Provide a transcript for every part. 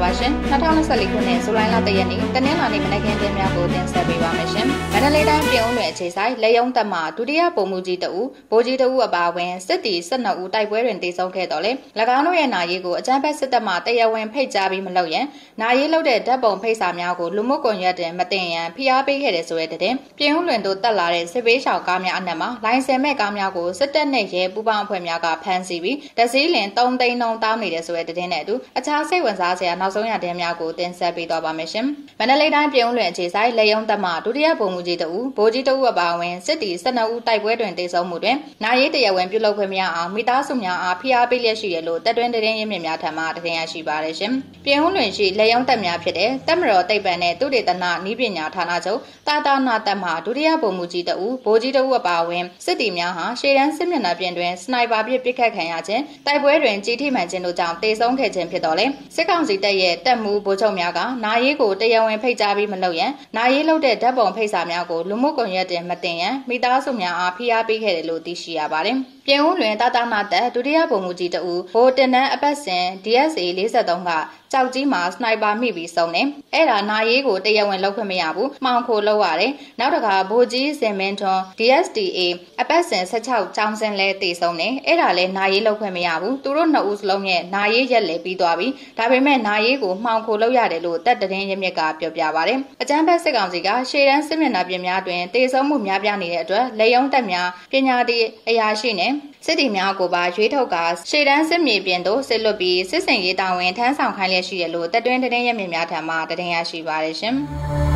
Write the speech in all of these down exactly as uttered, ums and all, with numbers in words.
ရှင်၂၀၂၄ခုနှစ်ဇူလိုင်လတရက်နေ့တနင်္လာနေ့မနက်ခင်းသတင်းများကိုတင်ဆက်ပေးပါမယ်ရှင်။မန္တလေးတိုင်းပြည်ဦးလွင်အခြေဆိုင်လက်ယုံတပ်မှဒုတိယဗိုလ်မှူးကြီးတဦးဗိုလ်ကြီးတဦးအပါအဝင်စစ်တီ၁၂ဦးတိုက်ပွဲတွင်တေဆုံးခဲ့တော်လဲ၎င်းတို့ရဲ့နာရေးကိုအကြမ်းဖက်စစ်တပ်မှတရားဝင်ဖိတ်ကြားပြီးမလုပ်ရန်နာရေးလုပ်တဲ့ဓာတ်ပုံဖိတ်စာများကိုလူမှုကွန်ရက်တွင်မတင်ရန်ဖိအားပေးခဲ့တဲ့ဆိုတဲ့တဲ့ပြည်ဦးလွင်တို့တက်လာတဲ့စစ်ဘေးရှောင်ကားများအနက်မှာလိုင်စင်မဲ့ကားများကိုစစ်တပ်နဲ့ရဲပူးပေါင်းအဖွဲ့များကဖမ်းဆီးပြီးတစည်းလင်၃သိန်းနှုန်းတောင်းနေတဲ့ဆိုတဲ့တဲ့နဲ့အတူအခြားစိတ်ဝင်စားစရာနောက်ဆုံးရတဲ့များကိုတင်ဆက်ပေးသွားပါမယ်ရှင်။မန္တလေးတိုင်းပြည်ဦးလွင်အခြေဆိုင်လက်ယုံတပ်မှဒုတိယဗိုလ်မှူးကြီးတဦးဗိုလ်ကြီးတဦးအပါအဝင်စစ်တီ၁၂ဦးတိုက်ပွဲတွင်တေဆုံးမှုတွင်နာရေးတရားဝင်ပြုလုပ်ခွင့်မရအောင်မိသားစုများအားဖိအားပေးလျက်ရှိတယ်လို့တပ်တွင်းသတင်းရင်းမြစ်များထံမှတင်ရရှိပါရရှင်။ပြည်ဦးလွင်ရှိလက်ယုံတပ်များဖြစ်တဲ့တပ်မတော်တိတ်ပံနဲ့သုတေသနနည်းပညာဌာနချုပ်တာတာနာတပ်မှဒုတိယဗိုလ်မှူးကြီးတဦးဗိုလ်ကြီးတဦးအပါအဝင်စစ်တီများဟာရှေ့တန်းစစ်မျက်နှာပြင်တွင်စနိုက်ပါပစ်ပစ်ခတ်ခံရခြင်းတိုက်ပွဲတွင်ကြီးထိမှန်ခြင်းတို့ကြောင့်တေဆုံးခဲ့ခြင်းဖြစ်တော်လဲစစ်ကောင်စီတပ်ရဲ့တပ်မှုဗိုလ်ချုပ်များကနာရေးကိုတရားဝင်ဖိတ်ကြားပြီးမလုပ်ရန်နာရေးလုပ်တဲ့ဓာတ်ပုံဖိတ်စာများကိုလူမှုကွန်ရက်တွင်မတင်ရန်မိသားစုများအားဖိအားပေးခဲ့တယ်လို့သိရှိရပါတယ်။ပြည်ဦးလွင်တာတာနာတပ်ဒုတိယဗိုလ်မှူးကြီးတဦးဗိုလ်တင်နန်းအပတ်စဉ် ဒီအက်စ်အေ ၄၃ကကြောက်ကြီးမှာစနိုက်ပါမိပြီးဆုံးတယ်။အဲ့ဒါနာရေးကိုတရားဝင်လုပ်ခွင့်မရဘူး။မှောင်ခိုလုပ်ရတယ်။နောက်တစ်ခါဗိုလ်ကြီးစင်မင်းထွန်း ဒီ အက်စ် တီ အေ အပတ်စဉ်၁၆ကျောင်းစင်လဲတည်ဆုံးတယ်။အဲ့ဒါလဲနာရေးလုပ်ခွင့်မရဘူး။သူတို့နှစ်ဦးစလုံးရဲ့နာရေးရက်လဲပြီးသွားပြီ။ဒါပေမဲ့နာရေးကိုမှောင်ခိုလုပ်ရတယ်လို့တပ်သတင်းရင်းမြစ်ကပြောပြပါတယ်။အကြမ်းဖက်စစ်ကောင်စီကရှေ့တန်းစစ်မျက်နှာပြင်များတွင်တည်ဆုံးမှုများပြားနေတဲ့အတွက်လက်ယုံတပ်များပညာတည်အရာရှိနဲ့စစ်တီများကိုပါရွေးထုတ်ကရှေ့တန်းစစ်မြေပြင်သို့ဆစ်လွတ်ပြီးစစ်စင်ရေးတာဝန်ထမ်းဆောင်ခိုင်းလျက်ရှိတယ်လို့တပ်တွင်းသတင်းရမြင်များထံမှတင်ရရှိပါရရှင်။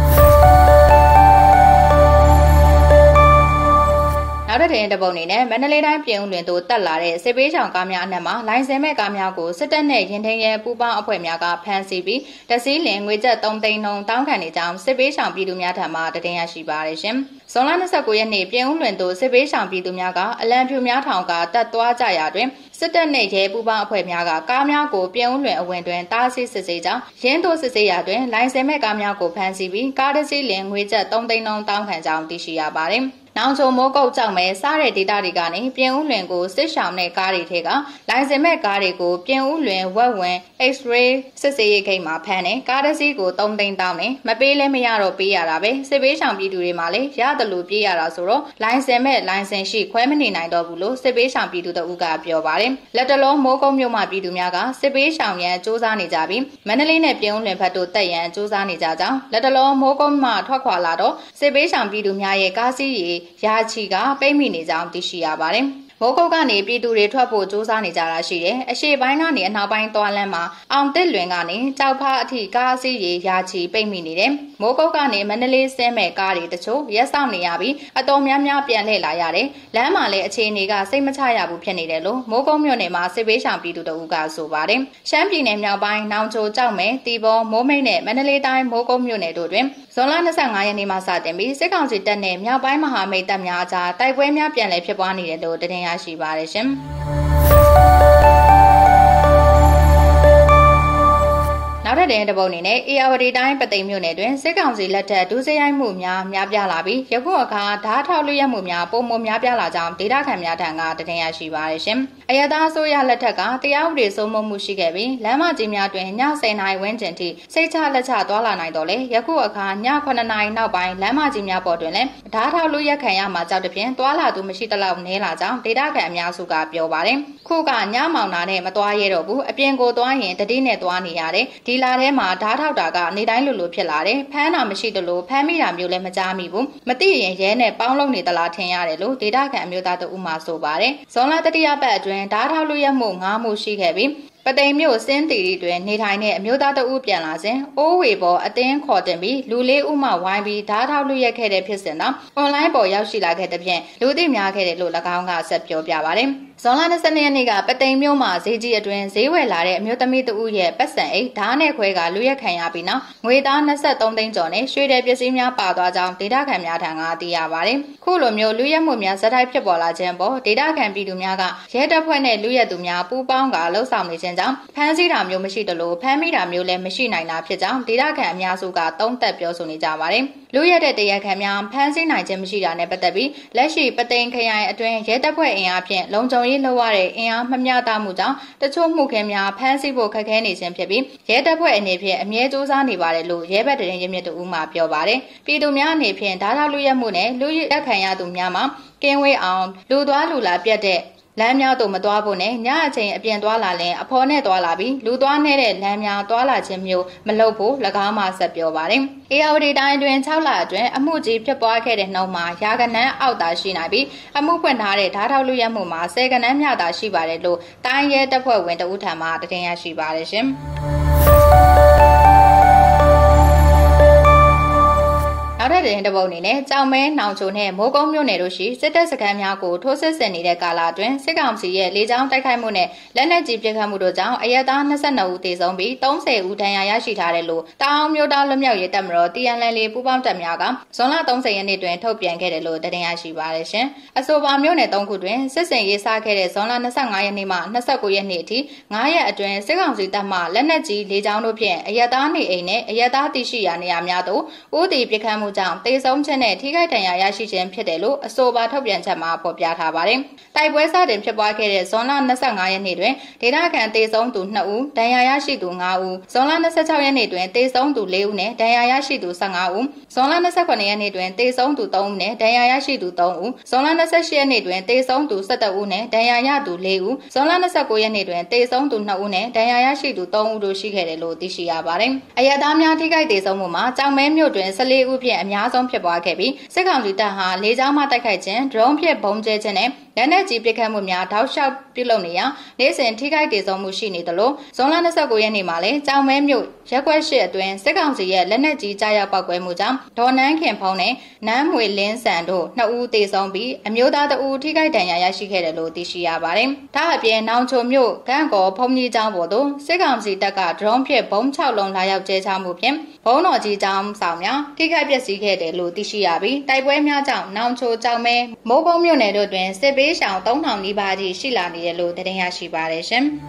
နောက်တဲ့တဲ့ပုံအနေနဲ့မန္တလေးတိုင်းပြည်ဦးလွင်သို့တက်လာတဲ့စစ်ပေးဆောင်ကားများအနက်မှာလိုင်စင်မဲ့ကားများကိုစစ်တပ်နဲ့ရင်ထင်းရဲပူးပေါင်းအဖွဲ့များကဖမ်းဆီးပြီးတစည်းလင်ငွေကျပ်၃သိန်းနှုန်းတောင်းခံနေကြောင်းစစ်ပေးဆောင်ပြည်သူများထံမှတင်ရရှိပါရရှင်။ဇွန်လ၂၉ရက်နေ့ပြည်ဦးလွင်သို့စစ်ပေးဆောင်ပြည်သူများကအလံဖြူများထောင်ကတက်သွားကြရာတွင်စစ်တပ်နဲ့ရဲပူးပေါင်းအဖွဲ့များကကားများကိုပြည်ဦးလွင်အဝင်တွင်တားဆီးစစ်ဆေးကြောင်းရင်းတို့စစ်ဆေးရာတွင်လိုင်စင်မဲ့ကားများကိုဖမ်းဆီးပြီးကားတစ်စီးလင်ငွေကျပ်၃သိန်းနှုန်းတောင်းခံကြောင်းသိရှိရပါတယ်။နောင်ချုံမိုးကုတ်ကြောင့်ပဲစားတဲ့ဒေတာတွေကနေပြင်ဦးလွင်ကိုစစ်ဆောင်တဲ့ကားတွေထဲကလိုင်စင်မဲ့ကားတွေကိုပြင်ဦးလွင်ဝက်ဝင် X-ray စစ်ဆေးရေးဂိတ်မှာဖမ်းတယ်ကားတစ်စီးကို၃သိန်းတောင်းတယ်မပေးလဲမရတော့ပေးရတာပဲစစ်ပေးဆောင်ပြည်သူတွေမှာလည်းရတယ်လို့ပြေးရတာဆိုတော့လိုင်စင်မဲ့လိုင်စင်ရှိခွဲမနေနိုင်တော့ဘူးလို့စစ်ပေးဆောင်ပြည်သူတအုပ်ကပြောပါတယ်လက်တလုံးမိုးကုတ်မြို့မှာပြည်သူများကစစ်ပေးဆောင်ရန်စူးစမ်းနေကြပြီးမန္တလေးနဲ့ပြင်ဦးလွင်ဘက်တို့တက်ရန်စူးစမ်းနေကြကြောင်းလက်တလုံးမိုးကုတ်မှထွက်ခွာလာတော့စစ်ပေးဆောင်ပြည်သူများရဲ့ကားစီးရီရာချီကပိတ်မိနေကြောင်းသိရှိရပါတယ်။မိုးကုတ်ကနေပြည်သူတွေထွက်ဖို့စူးစမ်းနေကြတာရှိတယ်။အရှေ့ပိုင်းကနေအနောက်ပိုင်းသွားလမ်းမှာအောင်တစ်လွင်ကနေကြောက်ဖားအထိကားစီးရီရာချီပိတ်မိနေတယ်။မိုးကုတ်ကနေမန္တလေးဆင်းမဲ့ကားတွေတချို့ရက်ဆောင်နေရပြီးအတော်များများပြန်လှည့်လာရတယ်။လမ်းမှာလည်းအခြေအနေကစိတ်မချရဘူးဖြစ်နေတယ်လို့မိုးကုတ်မြို့နယ်မှာစစ်ပေးဆောင်ပြည်သူတို့ကဆိုပါတယ်။ရှမ်းပြည်နယ်မြောက်ပိုင်းနောင်ချိုကြောက်မဲတီဘောမိုးမိတ်နဲ့မန္တလေးတိုင်းမိုးကုတ်မြို့နယ်တို့တွင်ဇွန်လ၂၅ရက်နေ့မှစတင်ပြီးစစ်ကောင်စီတပ်နဲ့မြောက်ပိုင်းမဟာမိတ်တပ်များအကြားတိုက်ပွဲများပြန်လည်ဖြစ်ပွားနေတယ်လို့တင်ရရှိပါတယ်ရှင်။နောက်ထပ်တဲ့ပုံအနေနဲ့အေယာဝတီတိုင်းပသိမ်မြို့နယ်တွင်စစ်ကောင်စီလက်ထက်ဒုစရိုက်မှုများများပြားလာပြီးယခုအခါဓာတ်ထောက်လွှတ်မှုများပုံမှန်များပြားလာကြောင်းဒေသခံများထံကတင်ရရှိပါရရှင်။အရသာအစိုးရလက်ထက်ကတရားဥပဒေစိုးမိုးမှုရှိခဲ့ပြီးလမ်းမကြီးများတွင်ည၁၀နာရီဝန်းကျင်ထိစိတ်ချလက်ချသွားလာနိုင်တော့လေယခုအခါည၇နာရီနောက်ပိုင်းလမ်းမကြီးများပေါ်တွင်လည်းဓာတ်ထောက်လွှတ်ခံရမှာကြောက်တဲ့ဖြင့်သွားလာသူမရှိတလောက်နဲလာကြောင်းဒေသခံအများစုကပြောပါတယ်။ခုကညမောင်နာနဲ့မသွားရတော့ဘူးအပြင်ကိုသွားရင်တတိနဲ့သွားနေရတယ်ဒီလာထဲမှာဓာတ်ထောက်တာကနေတိုင်းလိုလိုဖြစ်လာတယ်ဖမ်းတာမရှိသလိုဖမ်းမိတာမျိုးလည်းမကြားမိဘူးမသိရင်ရဲနဲ့ပေါင်းလုံးနေသလားထင်ရတယ်လို့ဒေသခံအမျိုးသားတို့ဥမာဆိုပါတယ်ဇွန်လတတိယပတ်အတွင်းဓာတ်ထောက်လွှတ်မှုငါးမှုရှိခဲ့ပြီးပသိမ်မြို့စင်းတီရီတွင်နေထိုင်တဲ့အမျိုးသားတဦးပြန်လာစဉ်အိုးဝေပေါ်အတင်းခေါ်တင်ပြီးလူလေးဦးမှဝိုင်းပြီးဓာတ်ထောက်လွှတ်ခဲ့တဲ့ဖြစ်စဉ်တော့အွန်လိုင်းပေါ်ရောက်ရှိလာခဲ့တဲ့ဖြင့်လူသိများခဲ့တယ်လို့၎င်းကဆက်ပြောပြပါတယ်။ဇွန်လ၂၂ရက်နေ့ကပသိမ်မြို့မှာဈေးကြီးအတွင်းဈေးဝယ်လာတဲ့အမျိုးသမီးတဦးရဲ့ပတ်စံအိတ်ဓာတ်နဲ့ခွဲကလူရက်ခံရပြီးနောက်ငွေသား၂၃သိန်းကျော်နဲ့ရွှေတဲ့ပစ္စည်းများပါသွားကြောင်းဒေသခံများထံကသိရပါတယ်။ခုလိုမျိုးလူရက်မှုများဇက်တိုက်ဖြစ်ပေါ်လာခြင်းပေါ်ဒေသခံပြည်သူများကရဲတပ်ဖွဲ့နဲ့လူရက်သူများပူးပေါင်းကလှုပ်ဆောင်နေခြင်းကြောင့်ဖမ်းဆီးတာမျိုးမရှိသလိုဖမ်းမိတာမျိုးလည်းမရှိနိုင်တာဖြစ်ကြောင်းဒေသခံအများစုကသုံးသပ်ပြောဆိုနေကြပါတယ်။လူရက်တဲ့တရားခံများဖမ်းဆီးနိုင်ခြင်းမရှိတာနဲ့ပတ်သက်ပြီးလက်ရှိပသိမ်ခရိုင်အတွင်းရဲတပ်ဖွဲ့အင်အားဖြင့်လုံခြုံရေးလှုပ်ရတဲ့အင်အားမမျှတမှုကြောင့်တချို့မှုခင်းများဖမ်းဆီးဖို့ခက်ခဲနေခြင်းဖြစ်ပြီးရဲတပ်ဖွဲ့အနေဖြင့်အမြဲစူးစမ်းနေပါတယ်လို့ရဲဘက်တရင်ရင်းမြစ်တို့မှပြောပါတယ်ပြည်သူများအနေဖြင့်ဓာတ်ထောက်လူရဲမှုနဲ့လူရဲခံရသူများမှာကင်းဝေးအောင်လူသွားလူလာပြတ်တဲ့လမ်းများတို့မသွားဖို့နဲ့ညအချိန်အပြင်သွားလာရင်အဖော်နဲ့သွားလာပြီးလူသွားနေတဲ့လမ်းများသွားလာခြင်းမျိုးမလုပ်ဖို့၎င်းမှဆက်ပြောပါတယ်။အေယာဝတီတိုင်းတွင်၆လအတွင်းအမှုကြီးဖြစ်ပွားခဲ့တဲ့နှုန်းမှာရာဂဏန်းအောက်သာရှိနိုင်ပြီးအမှုဖွင့်ထားတဲ့ဓာတ်ထောက်လူရဲမှုမှာဆယ်ကဏန်းမျှသာရှိပါတယ်လို့တိုင်းရဲတပ်ဖွဲ့ဝင်တဦးထံမှတင်ရရှိပါတယ်ရှင်။နောက်ထပ်တဲ့တပုတ်အနေနဲ့ကြောင်မဲနောင်ချိုနဲ့မိုးကုံးမြို့နယ်တို့ရှိစစ်တပ်စခန်းများကိုထိုးစစ်ဆင်နေတဲ့ကာလအတွင်းစစ်ကောင်စီရဲ့လေကြောင်းတိုက်ခိုက်မှုနဲ့လက်နက်ကြီးပစ်ခတ်မှုတို့ကြောင့်အရက်သား၂၂ဦးသေဆုံးပြီး၃၀ဦးဒဏ်ရာရရှိထားတယ်လို့တောင်မြို့သားလွတ်မြောက်ရေးတပ်မတော် T N L A ပူးပေါင်းတပ်များကဇွန်လ၃၀ရက်နေ့တွင်ထုတ်ပြန်ခဲ့တယ်လို့တင်ရရှိပါတယ်ရှင်။အဆိုပါမြို့နယ်၃ခုတွင်စစ်စင်ရေးစခဲ့တဲ့ဇွန်လ၂၅ရက်နေ့မှ၂၉ရက်နေ့အထိ၅ရက်အတွင်းစစ်ကောင်စီတပ်မှလက်နက်ကြီးလေကြောင်းတို့ဖြင့်အရက်သားနေအိမ်နဲ့အရက်သားတည်ရှိရာနေရာများသို့ဦးတည်ပစ်ခတ်မှုကြောင့်သေဆုံးခြင်းနဲ့ထိခိုက်ဒဏ်ရာရရှိခြင်းဖြစ်တယ်လို့အဆိုပါထုတ်ပြန်ချက်မှာဖော်ပြထားပါတယ်။တိုက်ပွဲစတင်ဖြစ်ပွားခဲ့တဲ့ဇွန်လ၂၅ရက်နေ့တွင်ဒေသခံသေဆုံးသူ၂ဦးဒဏ်ရာရရှိသူ၅ဦးဇွန်လ၂၆ရက်နေ့တွင်သေဆုံးသူ၄ဦးနဲ့ဒဏ်ရာရရှိသူ၁၅ဦးဇွန်လ၂၇ရက်နေ့တွင်သေဆုံးသူ၃ဦးနဲ့ဒဏ်ရာရရှိသူ၃ဦးဇွန်လ၂၈ရက်နေ့တွင်သေဆုံးသူ၁၁ဦးနဲ့ဒဏ်ရာရသူ၄ဦးဇွန်လ၂၉ရက်နေ့တွင်သေဆုံးသူ၂ဦးနဲ့ဒဏ်ရာရရှိသူ၃ဦးတို့ရှိခဲ့တယ်လို့သိရှိရပါတယ်။အရက်သားများထိခိုက်သေဆုံးမှုမှာကြောင်မဲမြို့တွင်၁၄ဦးဖြင့်အများဆုံးဖြစ်ပွားခဲ့ပြီးစစ်ကောင်စီတပ်ဟာလေကြောင်းမှတိုက်ခိုက်ခြင်းဒရုန်းဖြင့်ဘုံကျဲခြင်းနဲ့လက်နက်ကြီးပစ်ခတ်မှုများတောက်လျှောက်ပြုလုပ်နေရာနေ့စဉ်ထိခိုက်ဒေဆုံးမှုရှိနေသလိုဇွန်လ၂၉ရက်နေ့မှာလည်းကြောင်မဲမြို့ရက်ကွက်ရှိအတွင်းစစ်ကောင်စီရဲ့လက်နက်ကြီးကြားရောက်ပောက်ကွဲမှုကြောင့်ဒေါ်နန်းခင်ဖုံးနဲ့နန်းမွေလင်းဆန်တို့နှစ်ဦးသေဆုံးပြီးအမျိုးသားတဦးထိခိုက်ဒဏ်ရာရရှိခဲ့တယ်လို့သိရှိရပါတယ်။ဒါအပြင်နောင်ချိုမြို့ကန့်ကော်ဖုံကြီးကျောင်းပေါ်သို့စစ်ကောင်စီတပ်ကဒရုန်းဖြင့်ဘုံ၆လုံးလာရောက်ကျဲချမှုဖြင့်ဘုံတော်ကြီးကျောင်းဆောင်များထိခိုက်ပျက်စီးခဲ့တယ်လို့သိရှိရပြီးတိုက်ပွဲများကြောင့်နောင်ချိုကျောင်းမဲမိုးကုံးမြို့နယ်တို့တွင်စစ်ပေးရှောင်၃ထောင်နီးပါးကြီးရှိလာနေတယ်လို့တင်ရရှိပါတယ်ရှင်။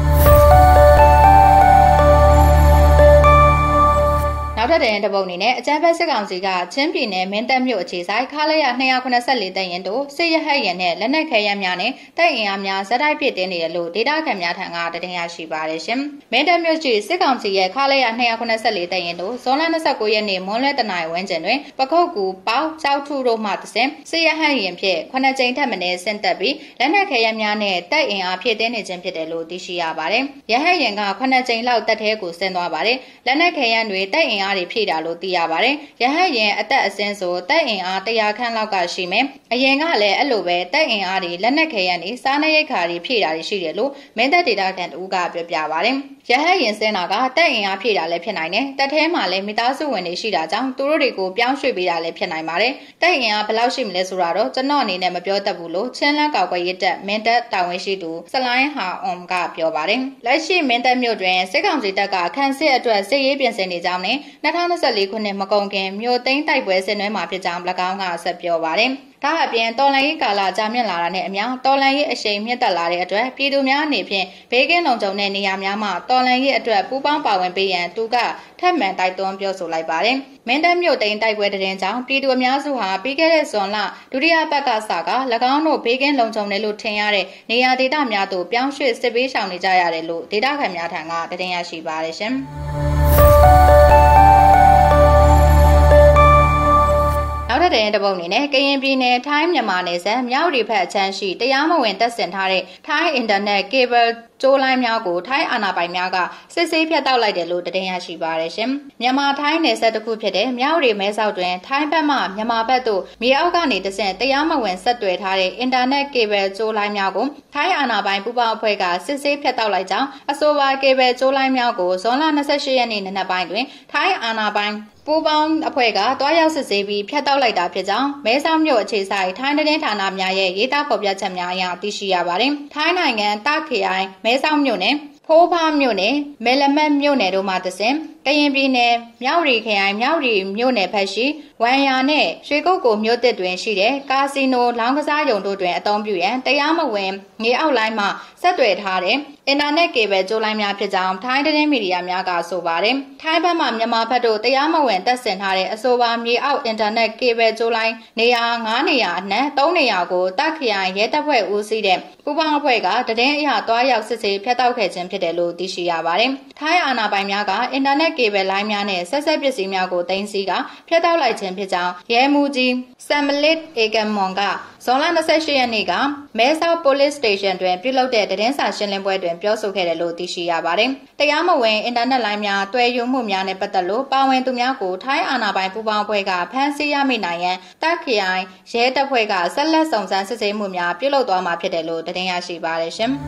နောက်ထပ်တဲ့တပုတ်အနေနဲ့အကြမ်းဖက်စစ်ကောင်စီကချင်းပြည်နယ်မင်းတပ်မြို့အခြေဆိုင်ခါလဲရ၂၇၄တရင်တို့စစ်ရဟတ်ရင်နဲ့လက်နက်ခဲယမ်းများနဲ့တပ်အင်အားများဇက်တိုက်ဖြစ်တင်နေတယ်လို့ဒေတာခန်များထံကတင်ရရှိပါတယ်ရှင်။မင်းတပ်မြို့ရှိစစ်ကောင်စီရဲ့ခါလဲရ၂၇၄တရင်တို့ဇွန်လ၂၉ရက်နေ့မွန်းလွဲတနာရီဝန်းကျင်တွင်ပခုတ်ကူပေါကြောက်ထုတို့မှတဆင်စစ်ရဟတ်ရင်ဖြင့်ခုနှစ်ကြိမ်ထက်မနည်းဆင့်တက်ပြီးလက်နက်ခဲယမ်းများနဲ့တပ်အင်အားဖြစ်တင်နေခြင်းဖြစ်တယ်လို့သိရှိရပါတယ်။ရဟတ်ရင်ကခုနှစ်ကြိမ်လောက်တပ်သေးကိုဆင်းသွားပါတယ်။လက်နက်ခဲယမ်းတွေတပ်အင်အားတွေဖြည့်တာလို့သိရပါတယ်။ရဟတ်ရင်အသက်အစင်းဆိုတပ်အင်အားတရာခန့်လောက်ကရှိမယ်။အရင်ကလည်းအဲ့လိုပဲတပ်အင်အားတွေလက်နက်ခဲယမ်းတွေစားနပ်ရိက္ခာတွေဖြည့်တာတွေရှိတယ်လို့မင်းတပ်ဒေတာကန်တူကပြောပြပါတယ်။ရဟတ်ရင်စင်းတာကတပ်အင်အားဖြည့်တာလည်းဖြစ်နိုင်တယ်။တပ်ထဲမှာလည်းမိသားစုဝင်တွေရှိတာကြောင့်သူတို့တွေကိုပြောင်းရွှေ့ပေးတာလည်းဖြစ်နိုင်ပါတယ်။တပ်အင်အားဘယ်လောက်ရှိမလဲဆိုတာတော့ကျွန်တော်အနေနဲ့မပြောတတ်ဘူးလို့ချင်းလန်းကောက်ကွယ်ရေးတပ်မင်းတပ်တာဝန်ရှိသူစလိုင်းဟာအွန်ကပြောပါတယ်။လက်ရှိမင်းတပ်မြို့တွင်စစ်ကောင်စီတပ်ကခန့်စစ်အတွက်စစ်ရေးပြင်ဆင်နေကြောင်းနဲ့၂၀၂၄ခုနှစ်မကုန်ခင်မြို့သိမ်းတိုက်ပွဲဆင်နွှဲမှာဖြစ်ကြောင်း၎င်းကဆက်ပြောပါတယ်။ဒါအပြင်တော်လှန်ရေးကာလကြာမြင့်လာတာနဲ့အမျှတော်လှန်ရေးအရှိန်မြင့်တက်လာတဲ့အတွက်ပြည်သူများအနေဖြင့်ဘေးကင်းလုံခြုံတဲ့နေရာများမှာတော်လှန်ရေးအတွက်ပူးပေါင်းပါဝင်ပေးရန်သူကထပ်မံတိုက်တွန်းပြောဆိုလိုက်ပါတယ်။မင်းတပ်မြို့သိမ်းတိုက်ပွဲတရင်ကြောင့်ပြည်သူအများစုဟာပြီးခဲ့တဲ့ဇွန်လဒုတိယပတ်ကစက၎င်းတို့ဘေးကင်းလုံခြုံတယ်လို့ထင်ရတဲ့နေရာဒေသများသို့ပြောင်းရွှေ့စစ်ပေးရှောင်နေကြရတယ်လို့ဒေသခံများထံကတင်ရရှိပါတယ်ရှင်။နောက်ထပ်တဲ့တပုတ်အနေနဲ့ကရင်ပြည်နယ်ထိုင်းမြန်မာနယ်စပ်မြောက်ရီဖက်အချမ်းရှိတရားမဝင်တပ်ဆင်ထားတဲ့ထိုင်းအင်တာနက်ကေဘယ်ကျိုးလိုင်းများကိုထိုင်းအာဏာပိုင်များကစစ်ဆေးဖြတ်တောက်လိုက်တယ်လို့တင်ရရှိပါတယ်ရှင်။မြန်မာထိုင်းနယ်စပ်တစ်ခုဖြစ်တဲ့မြောက်ရီမဲဆောက်တွင်ထိုင်းဘက်မှမြန်မာဘက်သို့မြေအောက်ကနေတဆင့်တရားမဝင်ဆက်သွယ်ထားတဲ့အင်တာနက်ကေဘယ်ကျိုးလိုင်းများကိုထိုင်းအာဏာပိုင်ပူးပေါင်းအဖွဲ့ကစစ်ဆေးဖြတ်တောက်လိုက်ကြောင်းအဆိုပါကေဘယ်ကျိုးလိုင်းများကိုဇွန်လ၂၈ရက်နေ့နံနက်ပိုင်းတွင်ထိုင်းအာဏာပိုင်ပူပေါင်းအဖွဲ့ကတွားရောက်စစ်ဆေးပြီးဖျက်တောက်လိုက်တာဖြစ်ကြောင်းမဲဆောက်မြို့အခြေဆိုင်ထိုင်းသတင်းဌာနများရဲ့ရေးသားဖော်ပြချက်များအရသိရှိရပါတယ်။ထိုင်းနိုင်ငံတာခရိုင်မဲဆောက်မြို့နယ်ဖိုးဖားမြို့နယ်မဲလမတ်မြို့နယ်တို့မှတဆင့်ကရင်ပြည်နယ်မြောက်ရီခရိုင်မြောက်ရီမြို့နယ်ဖက်ရှိဝဝန်ယာနဲ့ရွှေကုတ်ကိုမြို့တစ်တွင်ရှိတဲ့ကာစီနိုလောင်းကစားရုံတို့တွင်အသုံးပြုရန်တရားမဝင်မြေအောက်လိုင်းမှဆက်သွယ်ထားတဲ့အင်တာနက်ကေဘယ်ကြိုးလိုင်းများဖြစ်ကြောင်းထိုင်းသတင်းမီဒီယာများကဆိုပါတယ်။ထိုင်းဘက်မှမြန်မာဘက်တို့တရားမဝင်တပ်ဆင်ထားတဲ့အဆိုပါမြေအောက်အင်တာနက်ကေဘယ်ကြိုးလိုင်းနေရာငါးနေရာအနှံ့သုံးနေရာကိုတပ်ခရိုင်ရဲတပ်ဖွဲ့ဦးစီးတဲ့ပူးပေါင်းအဖွဲ့ကတည်င်းအရာတွားရောက်စစ်ဆေးဖျက်တောက်ခဲ့ခြင်းဖြစ်တယ်လို့သိရှိရပါတယ်။ထိုင်းအာဏာပိုင်များကအင်တာနက်ကေဘယ်လိုင်းများနဲ့ဆက်ဆက်ပစ္စည်းများကိုတင်စီကဖျက်တောက်လိုက်ခြင်းဖြစ်ကြောင်းရဲမှူးကြီးဆမ်မလစ်အေဂမ်မွန်ကဇွန်လ၂၈ရက်နေ့ကမဲဆောက် Police Station တွင်ပြုလုပ်တဲ့သတင်းစာရှင်းလင်းပွဲတွင်ပြောဆိုခဲ့တယ်လို့သိရှိရပါတယ်။တရားမဝင်အင်တာနက်လိုင်းများတွဲယူမှုများနဲ့ပတ်သက်လို့ပါဝင်သူများကိုထိုင်းအာဏာပိုင်ပူးပေါင်းအဖွဲ့ကဖမ်းဆီးရမိနိုင်ရန်တပ်ခရိုင်ရဲတပ်ဖွဲ့ကဆက်လက်စုံစမ်းစစ်ဆေးမှုများပြုလုပ်သွားမှာဖြစ်တယ်လို့သတင်းရရှိပါတယ်ရှင်။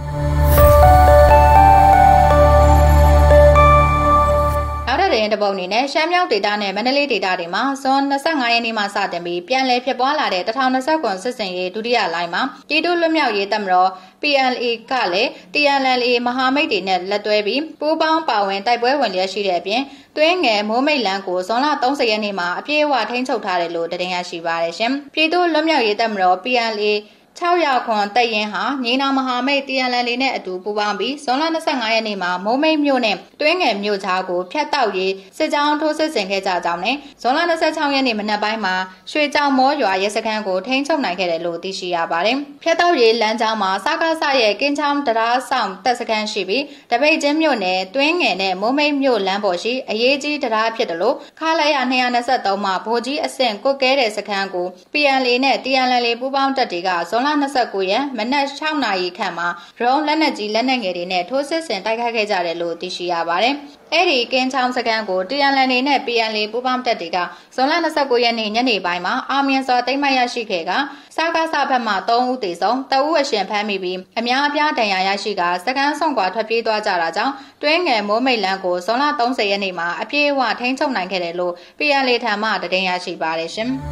နောက်တဲ့ရင်တပုတ်အနေနဲ့ရှမ်းမြောက်ဒေသနဲ့မန္တလေးဒေသတွေမှာဇွန်၂၅ရက်နေ့မှစတင်ပြီးပြန်လည်ဖြစ်ပွားလာတဲ့တစ်ထောင်နှစ်ဆခုစစ်စင်ရေးဒုတိယလိုင်းမှာပြည်သူ့လွတ်မြောက်ရေးတပ်မတော် P L A ကလည်း T N L A မဟာမိတ်တွေနဲ့လက်တွဲပြီးပူးပေါင်းပါဝင်တိုက်ပွဲဝင်လျက်ရှိတဲ့အပြင်တွင်းငယ်မိုးမိတ်လန်းကိုဇွန်လ၃၀ရက်နေ့မှာအပြည့်အဝထိန်းချုပ်ထားတယ်လို့သတင်းရရှိပါတယ်ရှင်။ပြည်သူ့လွတ်မြောက်ရေးတပ်မတော် P L A၆ရာခွန်တပ်ရင်ဟာညီနောင်မဟာမိတ် T N L A နဲ့အတူပူးပေါင်းပြီးဇွန်လ၂၅ရက်နေ့မှာမိုးမိတ်မြို့နဲ့တွင်းငယ်မြို့ကြားကိုဖျက်တောက်ရေးစစ်ကြောင်းထိုးစစ်ဆင်ခဲ့ကြကြောင်းနဲ့ဇွန်လ၂၆ရက်နေ့မနက်ပိုင်းမှာရွှေကြောင်မောရွာရဲစခန်းကိုထိန်းချုပ်နိုင်ခဲ့တယ်လို့သိရှိရပါတယ်။ဖျက်တောက်ရေးလမ်းကြောင်းမှာစကားဆရဲ့ကင်းချောင်းတရားဆောင်တပ်စခန်းရှိပြီးတပိတ်ချင်းမြို့နယ်တွင်းငယ်နဲ့မိုးမိတ်မြို့လမ်းပေါ်ရှိအရေးကြီးတရားဖြစ်တယ်လို့ခလာရ၂၂၃မှာဗိုလ်ကြီးအဆင့်ကွတ်ကဲတဲ့စခန်းကို P L A နဲ့ T N L A ပူးပေါင်းတပ်တွေကဇွန်လ၂၉ရက်မနက်၆နာရီခန့်မှာရုံးလက်နက်ကြီးလက်နက်ငယ်တွေနဲ့ထိုးစစ်ဆင်တိုက်ခိုက်ခဲ့ကြတယ်လို့သိရှိရပါတယ်။အဲ့ဒီကင်းချောင်းစခန်းကို T N L A နဲ့ P L A ပူးပေါင်းတပ်တွေကဇွန်လ၂၉ရက်နေ့ညနေပိုင်းမှာအောင်မြင်စွာသိမ်းပိုက်ရရှိခဲ့ကစကားစဘက်မှ၃ဦးသေဆုံးတဦးအရှင်ဖမ်းမိပြီးအများအပြားဒဏ်ရာရရှိကစကန်းဆောင်ကွာထွက်ပြေးသွားကြတာကြောင့်တွင်းငယ်မိုးမိတ်လန်းကိုဇွန်လ၃၀ရက်နေ့မှာအပြည့်အဝထိန်းချုပ်နိုင်ခဲ့တယ်လို့ P L A ထံမှသတင်းရရှိပါတယ်ရှင်။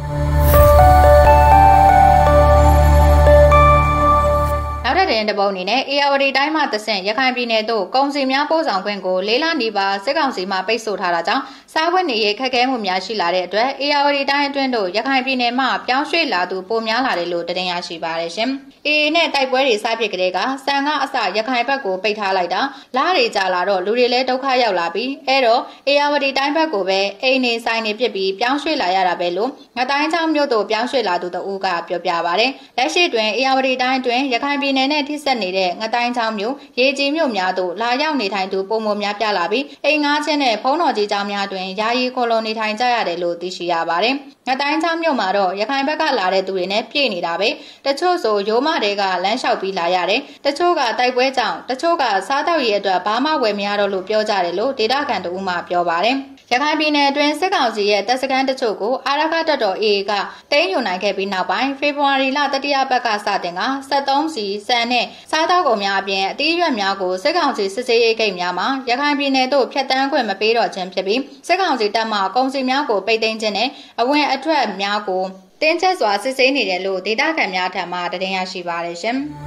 နောက်တဲ့တင်တပုတ်အနေနဲ့အေယာဝတီတိုင်းမှာတဆင့်ရခိုင်ပြည်နယ်သို့ကုန်စည်များပို့ဆောင်ခွင့်ကိုလေးလနီးပါးစစ်ကောင်စီမှပိတ်ဆို့ထားတာကြောင့်စားဝတ်နေရေးခက်ခဲမှုများရှိလာတဲ့အတွက်အေယာဝတီတိုင်းအတွင်းသို့ရခိုင်ပြည်နယ်မှပြောင်းရွှေ့လာသူပိုများလာတယ်လို့တင်ရရှိပါတယ်ရှင်။အေအေနဲ့တိုက်ပွဲတွေစဖြစ်ကြတဲ့ကစံကအစရခိုင်ဘက်ကိုပိတ်ထားလိုက်တာလားတွေကြာလာတော့လူတွေလည်းဒုက္ခရောက်လာပြီးအဲတော့အေယာဝတီတိုင်းဘက်ကိုပဲအိမ်နေဆိုင်နေဖြစ်ပြီးပြောင်းရွှေ့လာရတာပဲလို့ငတိုင်းချောင်းမြို့သို့ပြောင်းရွှေ့လာသူတဦးကပြောပြပါတယ်။လက်ရှိတွင်အေယာဝတီတိုင်းတွင်ရခိုင်ပြည်နယ်နဲ့ထိစပ်နေတဲ့ငတိုင်းချောင်းမြို့ရေကြီးမြို့များသို့လာရောက်နေထိုင်သူပုံမှန်များပြလာပြီးအိမ်ငါးချင်းနဲ့ဖုံးတော်ကြီးကျောင်းများတွင်ယာယီခိုလုံနေထိုင်ကြရတယ်လို့သိရှိရပါတယ်။ငတိုင်းချောင်းမြို့မှာတော့ရခိုင်ဘက်ကလာတဲ့သူတွေနဲ့ပြည့်နေတာပဲတချို့ဆိုရိုးမတွေကလမ်းလျှောက်ပြီးလာရတယ်တချို့ကတိုက်ပွဲကြောင့်တချို့ကစားတောက်ရည်အတွက်ဘာမှဝယ်မရတော့လို့ပြောကြတယ်လို့ဒေတာခန်တဦးမှပြောပါတယ်။ရခိုင်ပြည်နယ်အတွင်းစစ်ကောင်စီရဲ့တပ်စခန်းတချို့ကိုအာရခတပ်တော် A A ကတိမ်းယူနိုင်ခဲ့ပြီးနောက်ပိုင်းဖေဖော်ဝါရီလတတိယပတ်ကစတင်ကစက်သုံးစီစံနဲ့စားတောက်ကုန်များအပြင်အသီးရွက်များကိုစစ်ကောင်စီစစ်ဆေးရေးဂိတ်များမှာရခိုင်ပြည်နယ်သို့ဖျက်တမ်းခွင့်မပေးတော့ခြင်းဖြစ်ပြီးစစ်ကောင်စီတပ်မှကုန်စည်များကိုပိတ်သိမ်းခြင်းနဲ့အဝင်အထွက်များကိုတင်းကျပ်စွာစစ်ဆေးနေတယ်လို့ဒေတာခန်များထံမှတင်ရရှိပါတယ်ရှင်။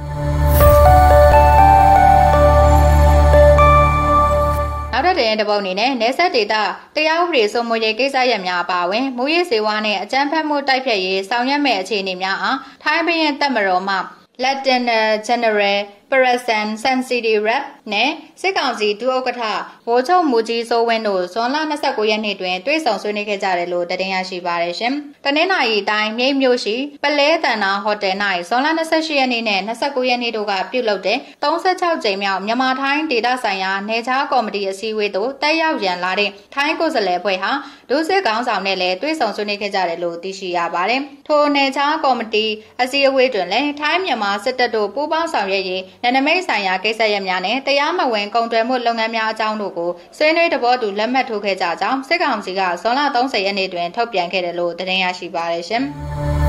နောက်တဲ့တဲ့ပုတ်အနေနဲ့နေဆက်ဒေတာတရားဥပဒေစိုးမိုးရေးကိစ္စရပ်များအပါအဝင်မူရေးစေဝါနဲ့အကြမ်းဖက်မှုတိုက်ဖျက်ရေးဆောင်ရွက်မဲ့အခြေအနေများအားထိုင်းပြည်တပ်မတော်မှ Lieutenant General Parasan Sansidi Rep နဲ့စစ်ကောင်စီဒုဥက္ကဋ္ဌဗိုလ်ချုပ်မူကြီးစိုးဝင်းတို့ဇွန်လ၂၉ရက်နေ့တွင်တွေ့ဆုံဆွေးနွေးခဲ့ကြတယ်လို့တင်ရရှိပါတယ်ရှင်။တနင်္လာရီတိုင်းမြိတ်မြို့ရှိပလဲတန်နာဟိုတယ်၌ဇွန်လ၂၈ရက်နေ့နဲ့၂၉ရက်နေ့တို့ကပြုလုပ်တဲ့၃၆ကြိမ်မြောက်မြန်မာထိုင်းဒေသဆိုင်ရာနေချားကော်မတီအစည်းအဝေးသို့တက်ရောက်ရန်လာတဲ့ထိုင်းကိုယ်စားလှယ်အဖွဲ့ဟာဒုစစ်ခေါင်းဆောင်နဲ့လည်းတွေ့ဆုံဆွေးနွေးခဲ့ကြတယ်လို့သိရှိရပါတယ်။ထိုနေချားကော်မတီအစည်းအဝေးတွင်လည်းထိုင်းမြန်မာစစ်တပ်တို့ပူးပေါင်းဆောင်ရွက်ရေးနယ်နိမိတ်ဆိုင်ရာကိစ္စရပ်များနဲ့တရားမဝင်ကုန်သွယ်မှုလုပ်ငန်းများအကြောင်းတို့ကိုဆွေးနွေးသဘောတူလက်မှတ်ထိုးခဲ့ကြကြောင်းစစ်ကောင်စီကဇွန်လ၃၀ရက်နေ့တွင်ထုတ်ပြန်ခဲ့တယ်လို့သတင်းရရှိပါတယ်ရှင်။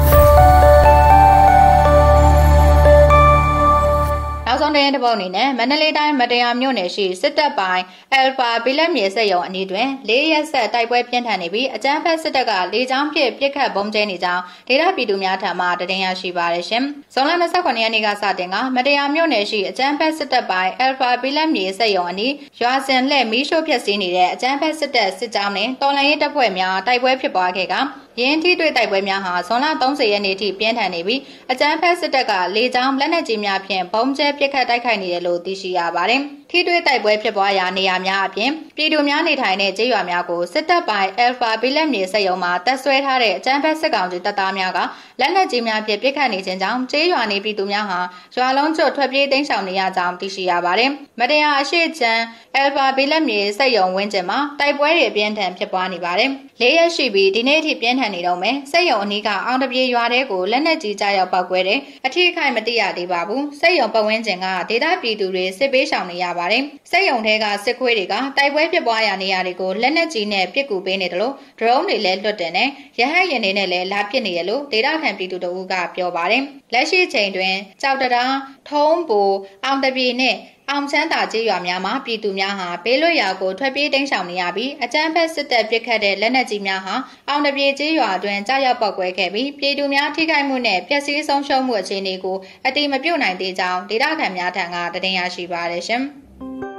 နောက်ဆုံးတဲ့ပုတ်အနေနဲ့မန္တလေးတိုင်းမတရားမြို့နယ်ရှိစစ်တပ်ပိုင်းအယ်ဖာဘီလက်မြေစက်ရုံအနီးတွင်လေးရက်ဆက်တိုက်ပွဲပြင်းထန်နေပြီးအကြမ်းဖက်စစ်တပ်ကလေကြောင်းဖြင့်ပစ်ခတ်ပုံကျဲနေကြောင်းဒေသပြည်သူများထံမှတင်ရရှိပါတယ်ရှင်။ဇွန်လ၂၉ရက်နေ့ကစတင်ကမတရားမြို့နယ်ရှိအကြမ်းဖက်စစ်တပ်ပိုင်းအယ်ဖာဘီလက်မြေစက်ရုံအနီးရွာစင်လှဲ့မီးရှို့ဖျက်ဆီးနေတဲ့အကြမ်းဖက်စစ်တပ်စစ်ကြောင်းနဲ့တော်လှန်ရေးတပ်ဖွဲ့များတိုက်ပွဲဖြစ်ပွားခဲ့ကရင်းထိတွေ့တိုက်ပွဲများဟာဇွန်လသုံးဆယ်ရက်နေ့ထိပြင်းထန်နေပြီးအကြမ်းဖက်စစ်တပ်ကလေကြောင်းလက်နက်ကြီးများဖြင့်ဘုံကျဲပစ်ခတ်တိုက်ခိုက်နေတယ်လို့သိရှိရပါတယ်။ထိတွေ့တိုက်ပွဲဖြစ်ပွားရာနေရာများအပြင်ပြည်သူများနေထိုင်တဲ့ကျေးရွာများကိုစစ်တပ်ပိုင်း Alpha ဘီလက်မြေစက်ရုံမှတပ်ဆွဲထားတဲ့အကြမ်းဖက်စစ်ကောင်စီတပ်သားများကလက်နက်ကြီးများဖြင့်ပစ်ခတ်နေခြင်းကြောင့်ကျေးရွာနေပြည်သူများဟာရွာလုံးကျွတ်ထွက်ပြေးတိမ်းရှောင်နေရကြောင်းသိရှိရပါတယ်။မတရားအရှိချမ်း Alpha ဘီလက်မြေစက်ရုံဝင်းကျင်မှာတိုက်ပွဲတွေပြင်းထန်ဖြစ်ပွားနေပါတယ်။လေးရက်ရှိပြီးဒီနေ့အထိပြင်းထန်နေတော့မယ်။စက်ရုံအနီးကအောင်တပြေရွာတဲကိုလက်နက်ကြီးကြားရောက်ပောက်ကွဲတဲ့အထီးအခိုက်မသိရသေးပါဘူး။စက်ရုံပတ်ဝန်းကျင်ကဒေသပြည်သူတွေစစ်ပေးရှောင်နေရပါတယ်။စက်ရုံထဲကစစ်ခွေးတွေကတိုက်ပွဲဖြစ်ပွားရာနေရာတွေကိုလက်နက်ကြီးနဲ့ပစ်ကူပေးနေတယ်လို့ဒရုန်းတွေလည်းလွတ်တင်နေရဟတ်ယာဉ်တွေနဲ့လည်းလာပစ်နေရလို့ဒေသခံပြည်သူတို့ကပြောပါတယ်။လက်ရှိချိန်တွင်ကြောက်တရားထုံးပူအောင်တပြေနဲ့အောင်ချမ်းသာကျေးရွာများမှာပြည်သူများဟာဘေးလွတ်ရာကိုထွက်ပြေးတိမ်းရှောင်နေရပြီးအကြမ်းဖက်စစ်တပ်ပစ်ခတ်တဲ့လက်နက်ကြီးများဟာအောင်တပြေကျေးရွာအတွင်းကြားရောက်ပောက်ကွဲခဲ့ပြီးပြည်သူများထိခိုက်မှုနဲ့ပျက်စီးဆုံးရှုံးမှုအခြေအနေကိုအတိမပြုတ်နိုင်သေးကြောင်းဒေသခံများထံကတင်ပြရရှိပါရရှင်။